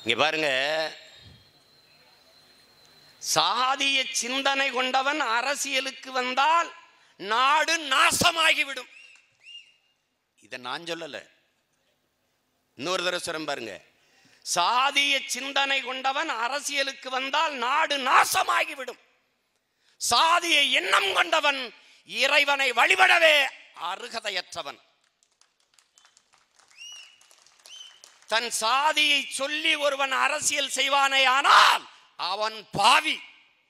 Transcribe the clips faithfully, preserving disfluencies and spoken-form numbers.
இங்க பாருங்க, சாதிய சிந்தனை கொண்டவன் அரசியலுக்கு வந்தால் நாடு நாசமாகிவிடும். இதை நான் சொல்லல, இன்னொரு தடவை சொல்றேன் பாருங்க. சாதிய சிந்தனை கொண்டவன் அரசியலுக்கு வந்தால் நாடு நாசமாகிவிடும். சாதிய எண்ணம் கொண்டவன் இறைவனை வழிபடவே அருகதையற்றவன். தன் சாதியை சொல்லி ஒருவன் அரசியல் செய்வானே ஆனால் அவன் பாவி.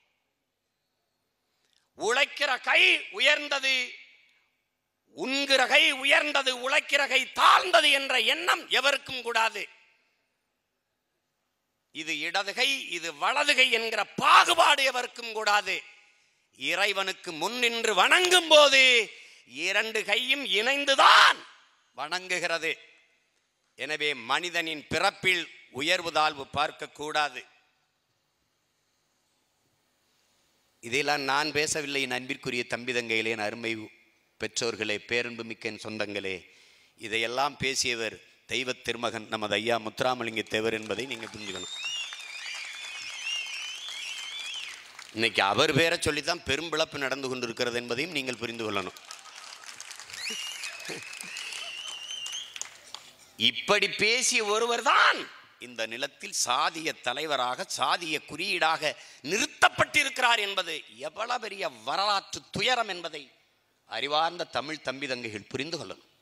உழைக்கிற கை உயர்ந்தது, உண்கிற கை உயர்ந்தது, உழைக்கிற கை தாழ்ந்தது என்ற எண்ணம் எவருக்கும் கூடாது. இது இடதுகை இது வலதுகை என்கிற பாகுபாடு எவருக்கும் கூடாது. இறைவனுக்கு முன்னின்று வணங்கும் போது இரண்டு கையும் இணைந்துதான் வணங்குகிறது. எனவே மனிதனின் பிறப்பில் உயர்வு தாழ்வு பார்க்க கூடாது. இதெல்லாம் நான் பேசவில்லை. என் அன்பிற்குரிய தம்பி தங்கைகளே, என் அருமை பெற்றோர்களே, பேரன்பு மிக்க சொந்தங்களே, இதையெல்லாம் பேசியவர் தெய்வ திருமகன் நமது ஐயா முத்துராமலிங்க தேவர் என்பதை நீங்க புரிஞ்சுக்கணும். இன்னைக்கு அவர் பேரை சொல்லித்தான் பெரும்பிழப்பு நடந்து கொண்டிருக்கிறது என்பதையும் நீங்கள் புரிந்து கொள்ளணும். இப்படி பேசிய ஒருவர் தான் இந்த நிலத்தில் சாதிய தலைவராக, சாதிய குறியீடாக நிறுத்தப்பட்டிருக்கிறார் என்பது எவ்வளவு பெரிய வரலாற்று துயரம் என்பதை அறிவார்ந்த தமிழ் தம்பி தங்கைகள் புரிந்து கொள்ளணும்.